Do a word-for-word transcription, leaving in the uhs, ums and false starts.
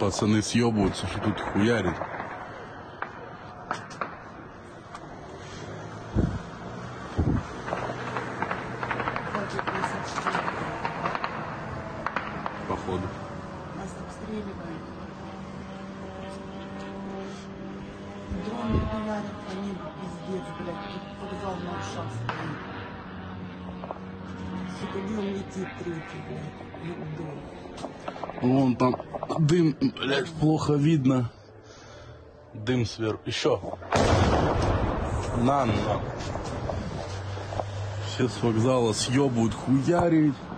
пацаны съебываются, что тут хуярит. Походу. Нас обстреливают. Дроны хуярят, они пиздец, блядь, тут вокзал на ушах стоит. Сука, днем летит третий, блядь, ебдом. Вон там дым, блядь, плохо видно. Дым сверху. Еще. На, на. Все с вокзала съебывают, хуярить.